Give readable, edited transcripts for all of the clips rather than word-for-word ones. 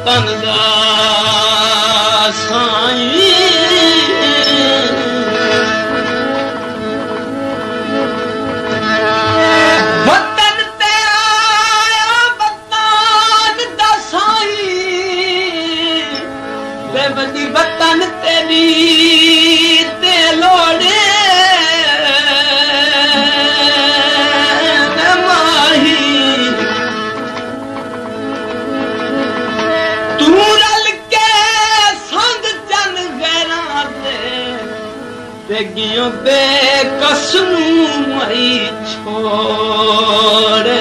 वतन दा साईं वतन तेरा वतन दा साईं बेवदी वतन तेरी ते लोड़े गियों बेकसूं मई छोड़े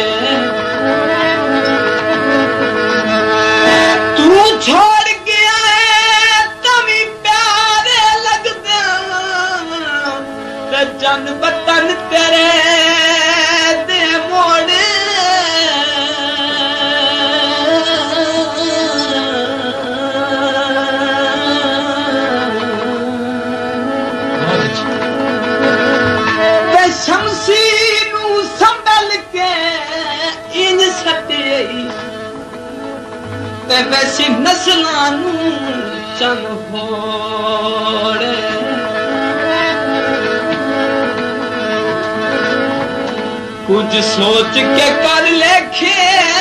तू छोड़ गया है तभी प्यारे लगते जन वतन तेरे दे मोड़े वैसी नस्लां चन फोड़े कुछ सोच के कर लेखे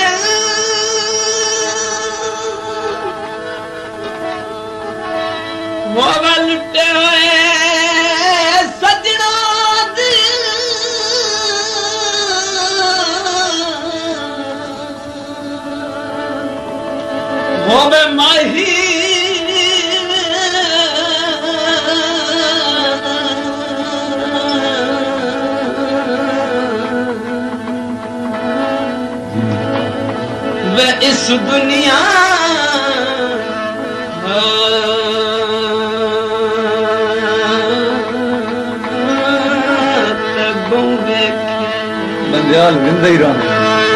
वो लुटे हुए सजना होवे माही वे इस दुनिया बंदियाल जिंदा ही रहा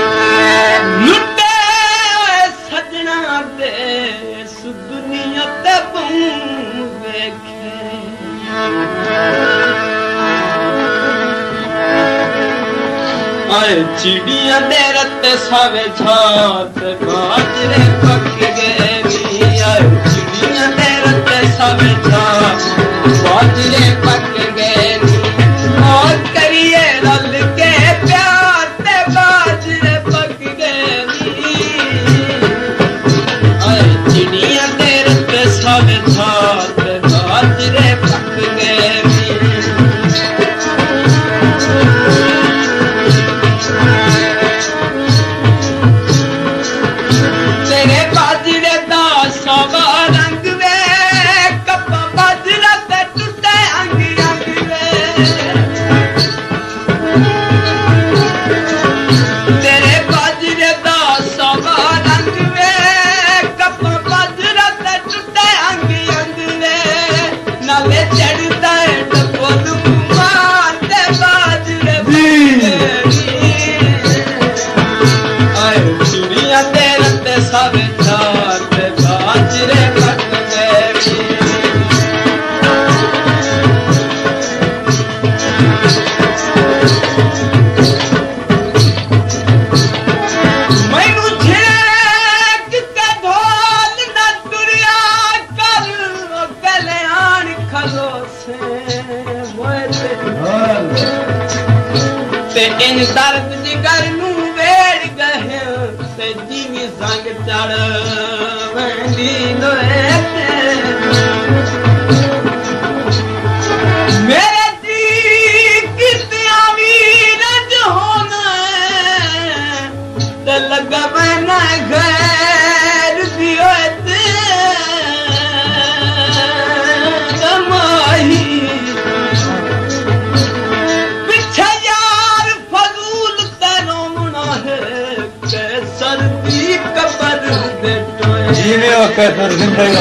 चिड़िया दे रते सावे छात बाजरे पक गए चिड़िया दे रते सावे छात बाजरे पक गए और करिए रल के प्यार ते बाजरे पक गए चिड़िया दे रते सावे छात बाजरे पक गए दर्द जिगर नू वेड़ गए ते जीवी संग चढ़ वेंदी लोए मेरे जी कितिया वीर होना ते लगा बना गैर दियो ते माही जीने और कैसर जिंदगी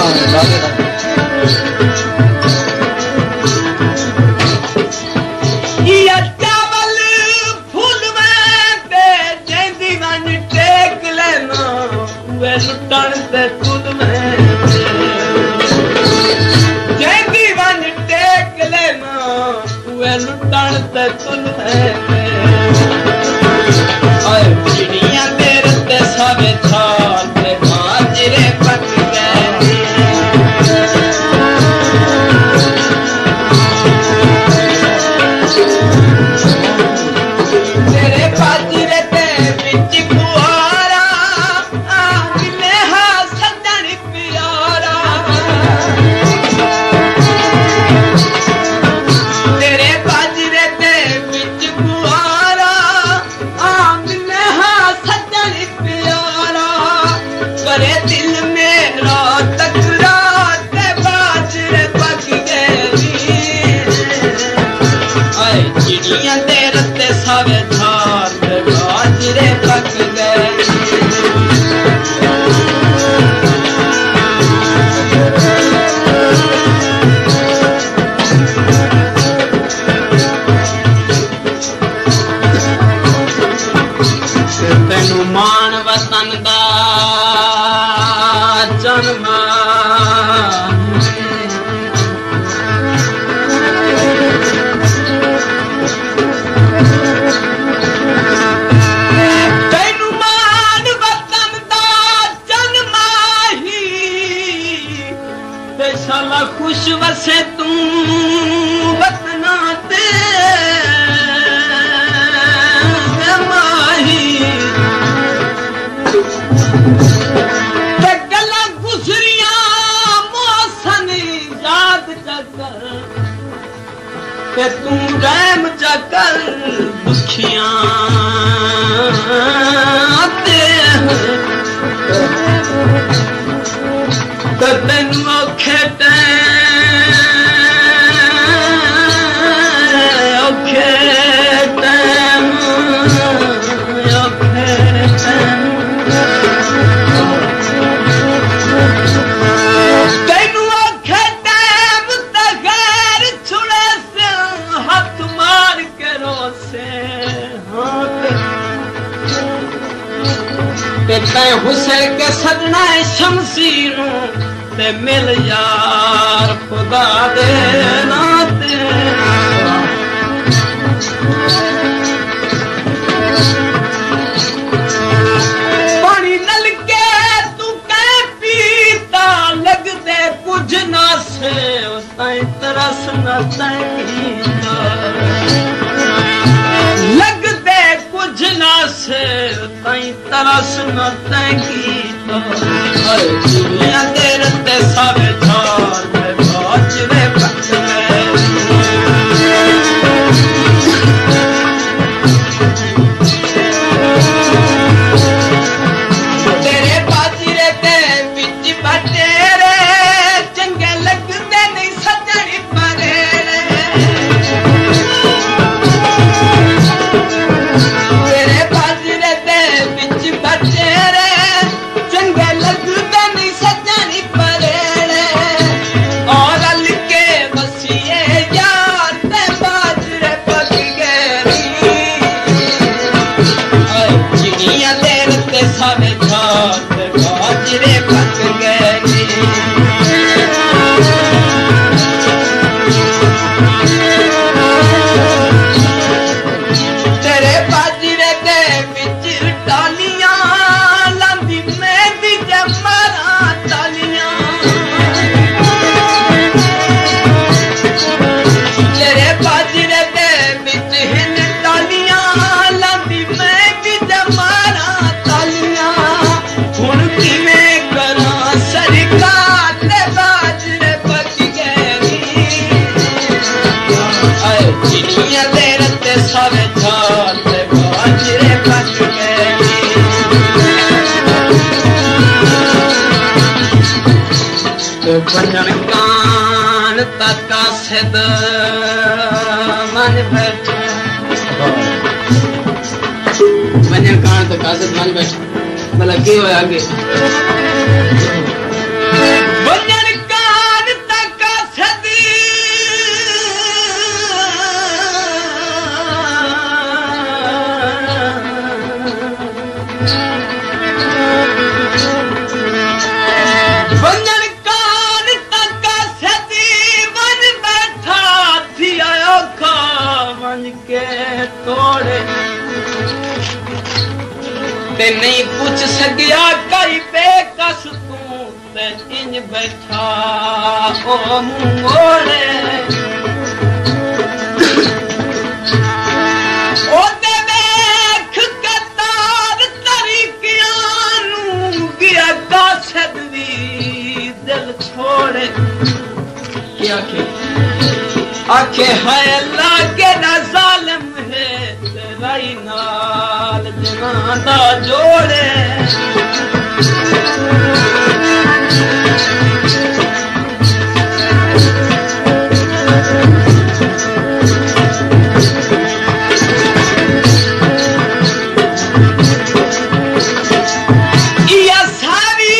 ये चावल फूल में ते जेंदी वन टेक लेना वे लुटन ते खुद में जेंदी वन टेक लेना वे लुटन ते खुद में चिड़िया तेरे ते सावे छाल ते बाजरे पक वतन दा जन्म तैनू मान वतन दा जन्म ही ते शाला खुश वसे तू वतना ते तू रहम चकर दुखियां तेनू औखे हुसैन के सजना शमशीरों ते मिल यार खुदा दे नाते पानी नल के तू कह पीता लग दे कुछ ना से ताई तरस न तैंगीता लग दे कुछ ना से ताई तरस न तैंगीता दुनिया दे रते सारे झाल में बाजरे पक गए तेरे बाजरे ते बिच बटेरे चंगे लगदे नहीं सजनी परे तेरे बाजरे ते बिच बटेरे चंगे लगदे नहीं सजनी परे और अलके बसिए यार ते बाजरे पक गए चिड़िया देर ते सारे झाल ते बाजरे पक गए तेरे बाजरे दे विच टालियां लांदी मेहंदी ते मारा तालियां तेरे बाजरे दे विच हिन टालियां लांदी मेहंदी ते मारा तालियां हुण किवें करां सरकार ते बाजरे पक गए चिड़िया दे रते सारे झाल ते बाजरे पक गए बनन कान तक सिद मन बैठे बनन कान तक सिद मन बैठे भला की होया आगे बनन कान तक सिद बनन कान तक सदी बन बैठा थी आयो खा मन के तोड़े ते नहीं पूछ सकिया कई बेकस तू ते इंज बैठा ओ मोड़े ओ ते देख कतार तरीकियां नू गया कासद दी दिल छोड़े क्या आखे है अल्लाह के ना जालिम है तेरा ही नाल जनाना जोड़े या सारी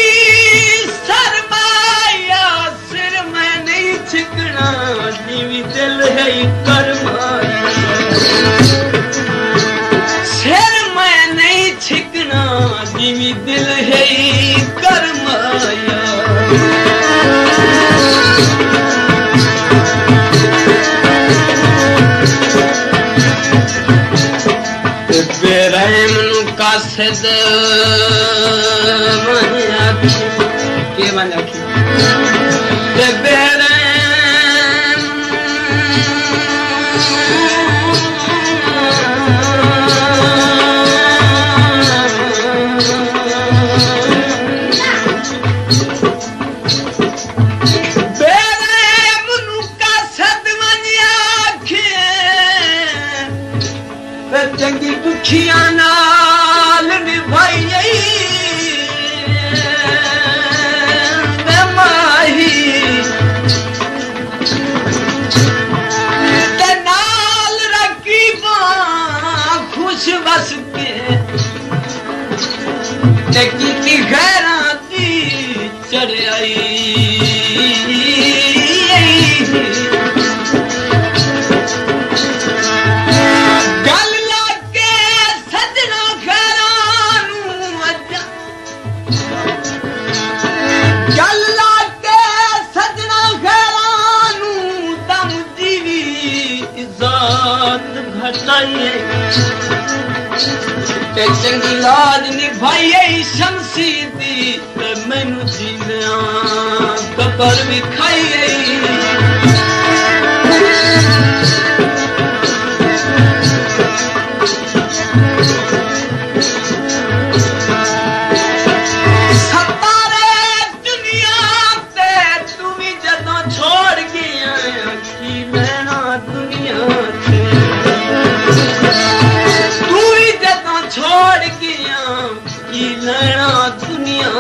सरमाया सिर में नहीं छिकना जीवी दिल है करमाया सिर में नहीं छिकना जीवी दिल है करमाया बेरहम नु कासद के मन आखी ते बेरहम चंगी दुखिया नाल निभाई माही ते नाल रखी खुश बस के की गैरा दी चढ़ाई चंगी लाज निभाई शमसी दी मैनू जीना कबर भी खाई सतारे दुनिया ते तुम्हें जदों छोड़ गया की लेना दुनिया छोड़ गया की लेना दुनिया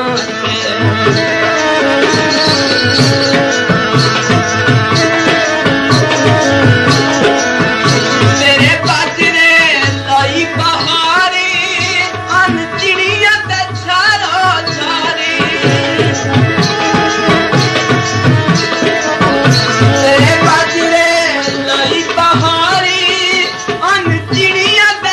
तेरे बाजरे लाई बहारी अन चिड़िया ते चारो चारी तेरे बाजरे लाई बहारी अन चिड़िया ते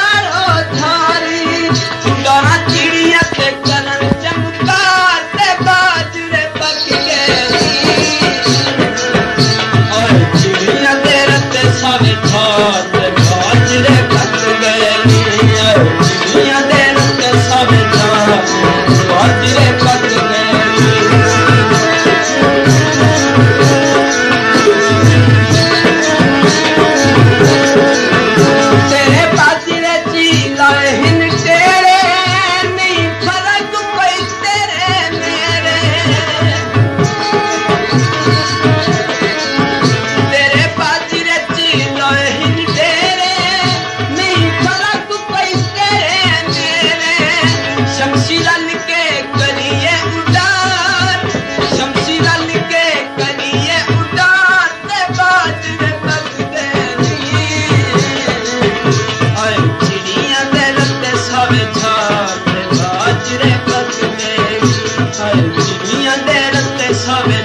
चिड़िया ते कलन चमकार ते बाजरे पक गई और चिड़िया ते रते सावे थार ते बाजरे पक गए चिड़िया ते रते सावे थार बाजरे पक गए तेरे बाजरे चीला हिन तेरे चिड़िया दे रते सावे